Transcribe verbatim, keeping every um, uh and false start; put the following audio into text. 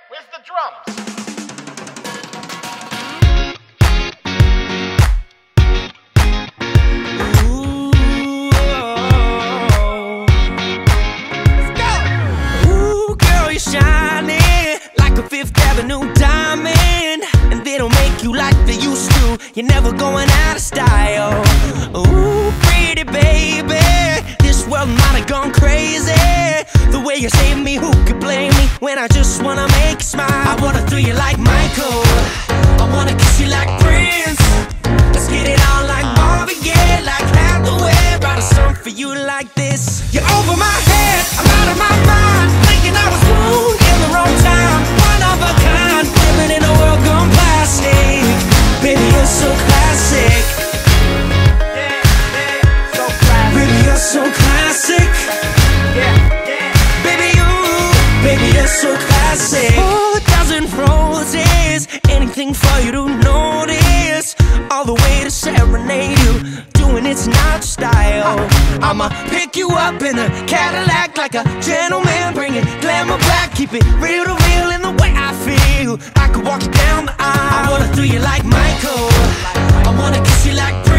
Where's the drums? Fifth Avenue diamond, and they don't make you like they used to. You're never going out of style. Ooh, pretty baby, this world might have gone crazy. The way you save me, who could blame me when I just wanna make you smile? I wanna throw you like Michael, I wanna kiss you like Prince. Let's get it on like Marvin Gaye, like Hathaway. Write a song for you like this. You're over my head, I'm out of my mind, thinking I was wrong in the wrong time. Of a kind, living in a world gone plastic. Baby, you're so classic. Yeah, yeah, so classic. Baby, you're so classic. Yeah, yeah. Baby, you, baby, you're so classic. Oh, a dozen roses, anything for you to notice. All the way to serenade you, doing it's not your style. I'ma pick you up in a Cadillac like a gentleman, bring it glamour back, keep it real to real in the way I feel. I could walk you down the aisle. I wanna throw you like Michael, I wanna kiss you like Prince.